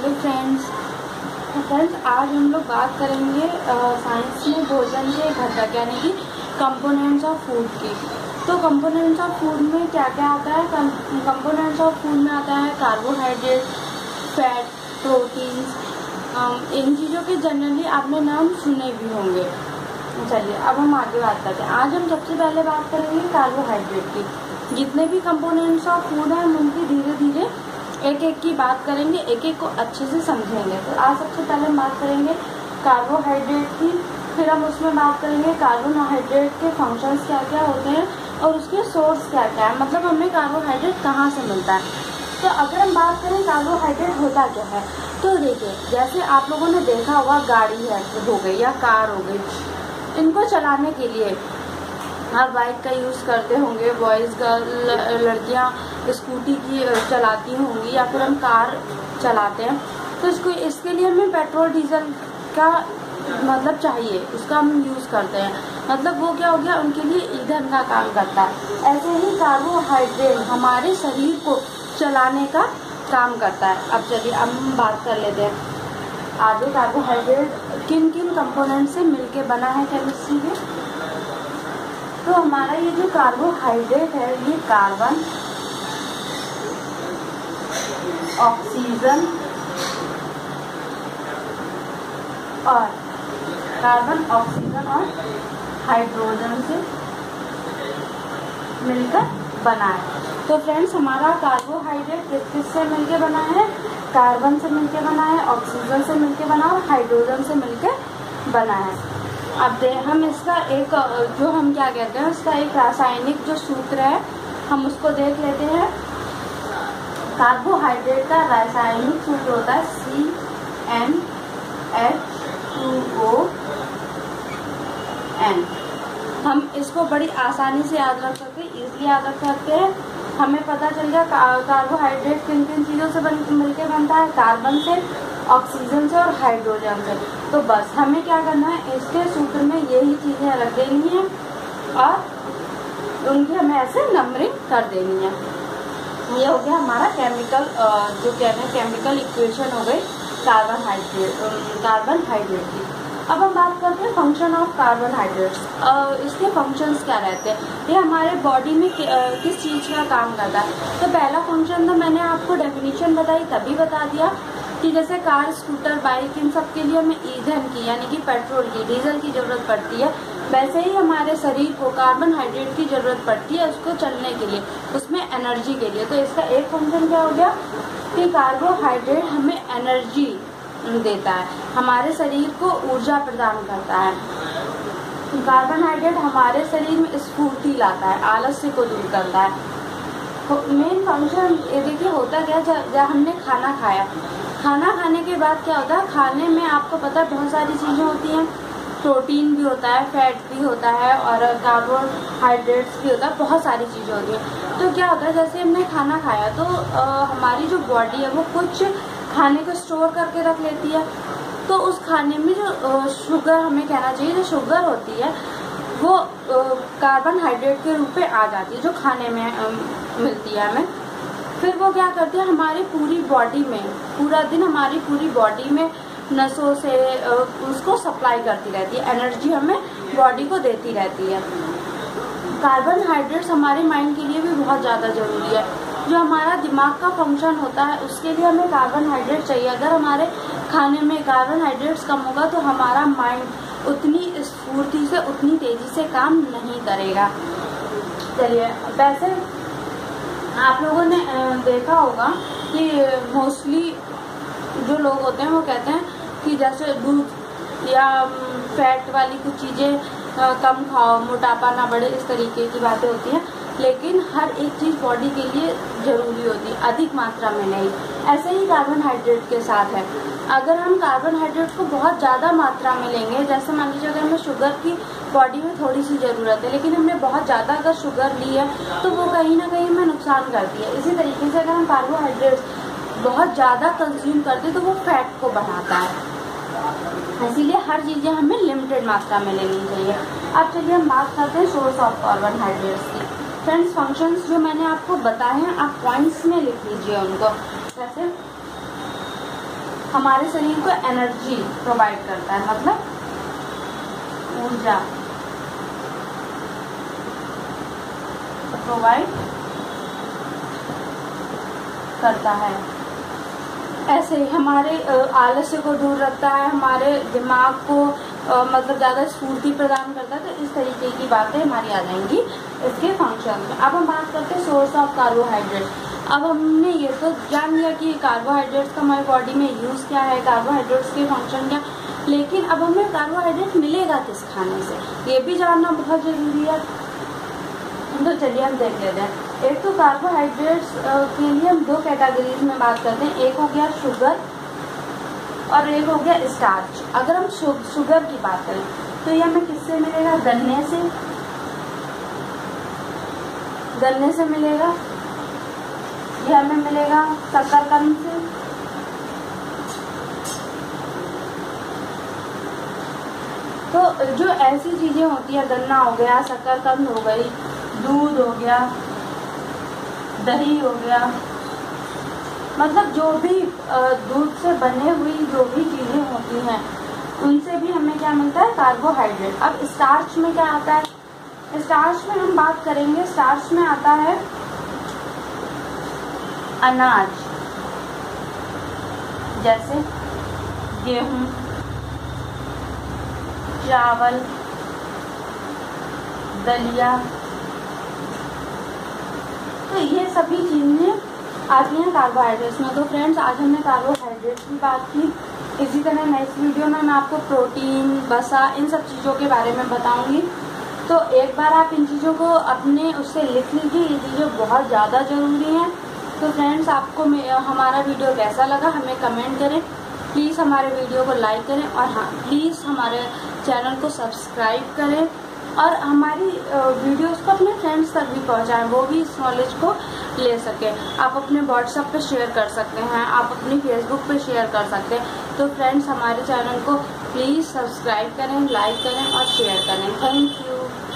Hello friends, आज हम लोग बात करेंगे साइंस में भोजन के घटक यानी कि कंपोनेंट्स ऑफ फूड की। तो कंपोनेंट्स ऑफ फूड में क्या क्या आता है? कंपोनेंट्स ऑफ फूड में आता है कार्बोहाइड्रेट, फैट, प्रोटीन्स। इन चीज़ों के जनरली आपने नाम सुने भी होंगे। चलिए अब हम आगे बात करते हैं। आज हम सबसे पहले बात करेंगे कार्बोहाइड्रेट की। जितने भी कंपोनेंट्स ऑफ फूड हैं हम उनकी धीरे धीरे एक एक की बात करेंगे, एक एक को अच्छे से समझेंगे। तो आज सबसे पहले हम बात करेंगे कार्बोहाइड्रेट की, फिर हम उसमें बात करेंगे कार्बोहाइड्रेट के फंक्शंस क्या क्या होते हैं और उसके सोर्स क्या क्या है, मतलब हमें कार्बोहाइड्रेट कहाँ से मिलता है। तो अगर हम बात करें कार्बोहाइड्रेट होता क्या है, तो देखिए जैसे आप लोगों ने देखा होगा गाड़ी है हो गई या कार हो गई, इनको चलाने के लिए आप बाइक का यूज़ करते होंगे, बॉयज़ गर्ल लड़कियाँ स्कूटी की चलाती होंगी या फिर हम कार चलाते हैं। तो इसके लिए हमें पेट्रोल डीजल का मतलब चाहिए, उसका हम यूज़ करते हैं। मतलब वो क्या हो गया, उनके लिए ईंधन का काम करता है। ऐसे ही कार्बोहाइड्रेट हमारे शरीर को चलाने का काम करता है। अब चलिए अब हम बात कर लेते हैं आगे कार्बोहाइड्रेट किन किन कंपोनेंट से मिलके बना है केमिस्ट्री में। तो हमारा ये जो कार्बोहाइड्रेट है ये कार्बन, ऑक्सीजन और हाइड्रोजन से मिलकर बना है। तो फ्रेंड्स हमारा कार्बोहाइड्रेट किस से मिलके बना है? कार्बन से मिलके बना है, ऑक्सीजन से मिलके बना और हाइड्रोजन से मिलके बना है। अब हम इसका एक जो हम क्या कहते हैं उसका एक रासायनिक जो सूत्र है हम उसको देख लेते हैं। कार्बोहाइड्रेट का रासायनिक सूत्र होता है CnH2ON। हम इसको बड़ी आसानी से याद रख सकते हैं, इजीली याद रख सकते हैं। हमें पता चल गया कार्बोहाइड्रेट किन किन चीज़ों से मिलकर बनता है, कार्बन से, ऑक्सीजन से और हाइड्रोजन से। तो बस हमें क्या करना है, इसके सूत्र में यही चीज़ें रख देनी है और उनकी हमें ऐसे नंबरिंग कर देनी है। ये हो गया हमारा केमिकल जो कहते हैं केमिकल इक्वेशन हो गई कार्बोहाइड्रेट की। अब हम बात करते हैं फंक्शन ऑफ कार्बोहाइड्रेट्स। इसके फंक्शंस क्या रहते हैं, ये हमारे बॉडी में किस चीज़ का काम करता है। तो पहला फंक्शन तो मैंने आपको डेफिनेशन बताई तभी बता दिया कि जैसे कार, स्कूटर, बाइक इन सब के लिए हमें ईंधन की यानी कि पेट्रोल की, डीजल की ज़रूरत पड़ती है। वैसे ही हमारे शरीर को कार्बोहाइड्रेट की ज़रूरत पड़ती है उसको चलने के लिए, उसमें एनर्जी के लिए। तो इसका एक फंक्शन क्या हो गया कि कार्बोहाइड्रेट हमें एनर्जी देता है, हमारे शरीर को ऊर्जा प्रदान करता है। कार्बोहाइड्रेट हमारे शरीर में स्फूर्ति लाता है, आलस्य को दूर करता है। मेन फंक्शन ये देखिए होता क्या, जब हमने खाना खाया, खाना खाने के बाद क्या होता है, खाने में आपको पता है बहुत सारी चीज़ें होती हैं, प्रोटीन भी होता है, फैट भी होता है और कार्बोहाइड्रेट्स भी होता है, बहुत सारी चीज़ें होती हैं। तो क्या होता है, जैसे हमने खाना खाया तो हमारी जो बॉडी है वो कुछ खाने को स्टोर करके रख लेती है। तो उस खाने में जो शुगर, हमें कहना चाहिए जो शुगर होती है वो कार्बोहाइड्रेट के रूप में आ जाती है जो खाने में मिलती है हमें। फिर वो क्या करती है, हमारी पूरी बॉडी में पूरा दिन हमारी पूरी बॉडी में नसों से उसको सप्लाई करती रहती है, एनर्जी हमें बॉडी को देती रहती है। कार्बोहाइड्रेट्स हमारे माइंड के लिए भी बहुत ज़्यादा ज़रूरी है। जो हमारा दिमाग का फंक्शन होता है उसके लिए हमें कार्बोहाइड्रेट चाहिए। अगर हमारे खाने में कार्बोहाइड्रेट्स कम होगा तो हमारा माइंड उतनी स्फूर्ति से, उतनी तेज़ी से काम नहीं करेगा। चलिए वैसे आप लोगों ने देखा होगा कि मोस्टली जो लोग होते हैं वो कहते हैं कि जैसे दूध या फैट वाली कुछ चीज़ें कम खाओ, मोटापा ना बढ़े, इस तरीके की बातें होती हैं। लेकिन हर एक चीज़ बॉडी के लिए ज़रूरी होती है, अधिक मात्रा में नहीं। ऐसे ही कार्बोहाइड्रेट के साथ है, अगर हम कार्बोहाइड्रेट को बहुत ज़्यादा मात्रा में लेंगे, जैसे मान लीजिए अगर हमें शुगर की बॉडी में थोड़ी सी ज़रूरत है लेकिन हमने बहुत ज़्यादा अगर शुगर ली है तो वो कहीं ना कहीं हमें नुकसान करती है। इसी तरीके से अगर हम कार्बोहाइड्रेट बहुत ज़्यादा कंज्यूम करते तो वो फैट को बढ़ाता है। इसीलिए हर चीज़ें हमें लिमिटेड मात्रा में लेनी चाहिए। अब चलिए हम बात करते हैं सोर्स ऑफ कार्बोहाइड्रेट्स की। फ्रेंड्स फंक्शंस जो मैंने आपको बताए हैं आप पॉइंट्स में लिख लीजिए उनको। जैसे हमारे शरीर को एनर्जी प्रोवाइड करता है, मतलब ऊर्जा प्रोवाइड करता है। ऐसे ही हमारे आलस्य को दूर रखता है, हमारे दिमाग को मतलब ज़्यादा स्फूर्ति प्रदान करता है। तो इस तरीके की बातें हमारी आ जाएंगी इसके फंक्शन में। अब हम बात करते हैं सोर्स ऑफ कार्बोहाइड्रेट। अब हमने ये तो जान लिया कि कार्बोहाइड्रेट्स का हमारी बॉडी में यूज़ क्या है, कार्बोहाइड्रेट्स के फंक्शन क्या, लेकिन अब हमें कार्बोहाइड्रेट मिलेगा किस खाने से, ये भी जानना बहुत ज़रूरी है। तो चलिए हम देख लेते हैं। एक तो कार्बोहाइड्रेट्स के लिए हम दो कैटेगरीज में बात करते हैं, एक हो गया शुगर और एक हो गया स्टार्च। अगर हम शुगर की बात करें तो ये हमें किससे मिलेगा, गन्ने से मिलेगा, ये हमें मिलेगा शकरकंद से, तो जो ऐसी चीजें होती है, गन्ना हो गया, शकरकंद हो गई, दूध हो गया, दही हो गया, मतलब जो भी दूध से बने हुई जो भी चीजें होती हैं उनसे भी हमें क्या मिलता है, कार्बोहाइड्रेट। अब स्टार्च में क्या आता है, स्टार्च में हम बात करेंगे, स्टार्च में आता है अनाज, जैसे गेहूं, चावल, दलिया, तो ये सभी चीजें आती हैं कार्बोहाइड्रेट्स में। तो फ्रेंड्स आज हमने कार्बोहाइड्रेट्स की बात की। इसी तरह नेक्स्ट वीडियो में मैं आपको प्रोटीन, वसा, इन सब चीज़ों के बारे में बताऊंगी। तो एक बार आप इन चीज़ों को अपने उससे लिख लीजिए, ये चीज़ें बहुत ज़्यादा ज़रूरी हैं। तो फ्रेंड्स आपको हमारा वीडियो कैसा लगा हमें कमेंट करें, प्लीज़ हमारे वीडियो को लाइक करें और हाँ प्लीज़ हमारे चैनल को सब्सक्राइब करें और हमारी वीडियोस को अपने फ्रेंड्स तक भी पहुंचाएं, वो भी इस नॉलेज को ले सकें। आप अपने व्हाट्सएप पे शेयर कर सकते हैं, आप अपनी फेसबुक पे शेयर कर सकते हैं। तो फ्रेंड्स हमारे चैनल को प्लीज़ सब्सक्राइब करें, लाइक करें और शेयर करें। Thank you.